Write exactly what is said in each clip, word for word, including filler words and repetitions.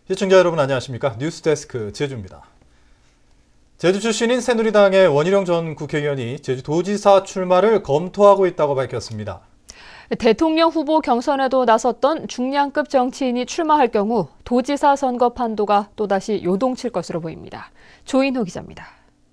시청자 여러분 안녕하십니까? 뉴스데스크 제주입니다. 제주 출신인 새누리당의 원희룡 전 국회의원이 제주도지사 출마를 검토하고 있다고 밝혔습니다. 대통령 후보 경선에도 나섰던 중량급 정치인이 출마할 경우 도지사 선거 판도가 또다시 요동칠 것으로 보입니다. 조인호 기자입니다.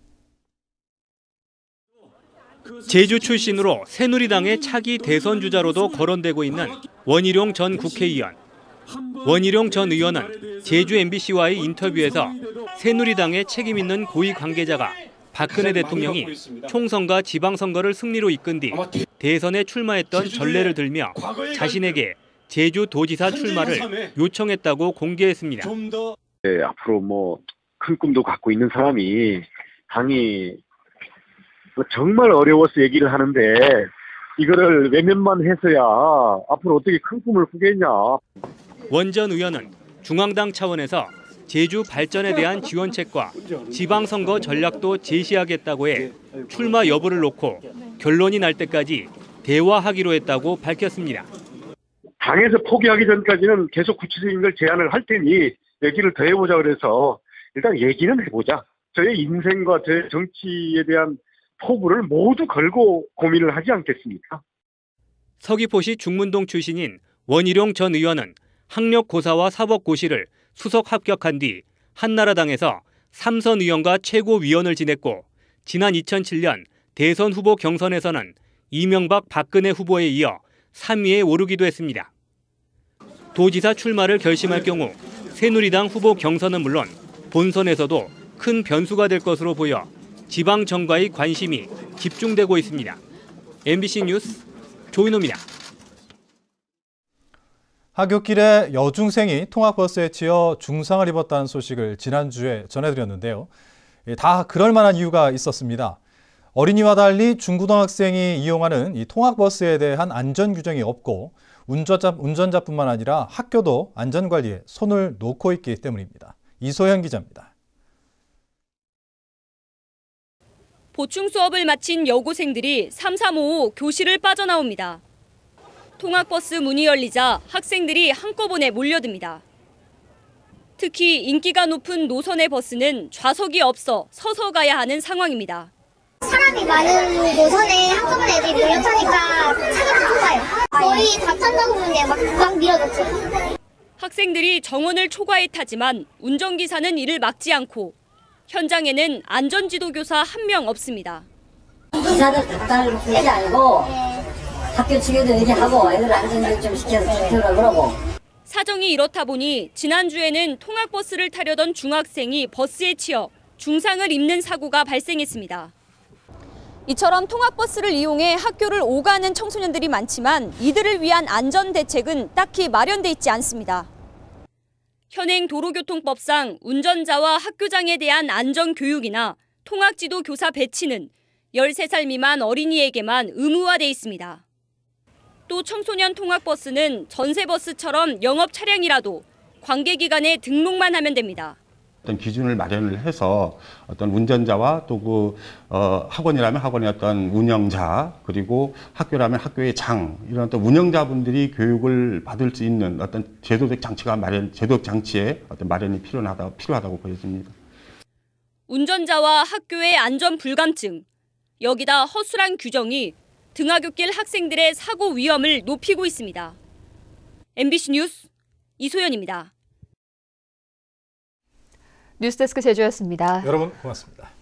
제주 출신으로 새누리당의 차기 대선 주자로도 거론되고 있는 원희룡 전 국회의원. 원희룡 전 의원은 제주 엠비씨와의 인터뷰에서 새누리당의 책임 있는 고위 관계자가 박근혜 대통령이 총선과 지방선거를 승리로 이끈 뒤 대선에 출마했던 전례를 들며 자신에게 제주도지사 출마를 요청했다고 공개했습니다. 네, 앞으로 뭐 큰 꿈도 갖고 있는 사람이 당이 정말 어려워서 얘기를 하는데 이거를 외면만 해서야 앞으로 어떻게 큰 꿈을 꾸겠냐. 원 전 의원은 중앙당 차원에서 제주 발전에 대한 지원책과 지방선거 전략도 제시하겠다고 해 출마 여부를 놓고 결론이 날 때까지 대화하기로 했다고 밝혔습니다. 당에서 포기하기 전까지는 계속 구체적인 걸 제안을 할 테니 얘기를 더 해보자 그래서 일단 얘기는 해보자. 저의 인생과 제 정치에 대한 포부를 모두 걸고 고민을 하지 않겠습니까? 서귀포시 중문동 출신인 원희룡 전 의원은 학력고사와 사법고시를 수석 합격한 뒤 한나라당에서 삼선 의원과 최고위원을 지냈고 지난 이천칠 년 대선 후보 경선에서는 이명박 박근혜 후보에 이어 삼 위에 오르기도 했습니다. 도지사 출마를 결심할 경우 새누리당 후보 경선은 물론 본선에서도 큰 변수가 될 것으로 보여 지방정가의 관심이 집중되고 있습니다. 엠비씨 뉴스 조인호입니다. 하굣길에 여중생이 통학버스에 치여 중상을 입었다는 소식을 지난주에 전해드렸는데요. 다 그럴 만한 이유가 있었습니다. 어린이와 달리 중고등학생이 이용하는 이 통학버스에 대한 안전규정이 없고 운전자, 운전자뿐만 아니라 학교도 안전관리에 손을 놓고 있기 때문입니다. 이소현 기자입니다. 보충 수업을 마친 여고생들이 삼삼오오 교실을 빠져나옵니다. 통학버스 문이 열리자 학생들이 한꺼번에 몰려듭니다. 특히 인기가 높은 노선의 버스는 좌석이 없어 서서 가야 하는 상황입니다. 사람이 많은 노선에 한꺼번에 애들이 몰려타니까 차가 다 좁아요. 거의 다 탄다고 보는데 막, 막 밀어넣죠. 학생들이 정원을 초과해 타지만 운전기사는 이를 막지 않고 현장에는 안전지도교사 한 명 없습니다. 기사들 닥달을 부르지 않고 학교 측에도 얘기하고 애들 안전교육 좀 시켜서 지키라고 그러고. 사정이 이렇다 보니 지난주에는 통학버스를 타려던 중학생이 버스에 치여 중상을 입는 사고가 발생했습니다. 이처럼 통학버스를 이용해 학교를 오가는 청소년들이 많지만 이들을 위한 안전 대책은 딱히 마련돼 있지 않습니다. 현행 도로교통법상 운전자와 학교장에 대한 안전교육이나 통학지도 교사 배치는 열세 살 미만 어린이에게만 의무화돼 있습니다. 또 청소년 통학버스는 전세버스처럼 영업 차량이라도 관계기관에 등록만 하면 됩니다. 어떤 기준을 마련을 해서 어떤 운전자와 또 그 어, 학원이라면 학원의 어떤 운영자 그리고 학교라면 학교의 장 이런 또 운영자분들이 교육을 받을 수 있는 어떤 제도적 장치가 마련 제도적 장치의 어떤 마련이 필요하다 필요하다고 보여집니다. 운전자와 학교의 안전 불감증 여기다 허술한 규정이 등하굣길 학생들의 사고 위험을 높이고 있습니다. 엠비씨 뉴스 이소연입니다. 뉴스데스크 제주였습니다. 여러분 고맙습니다.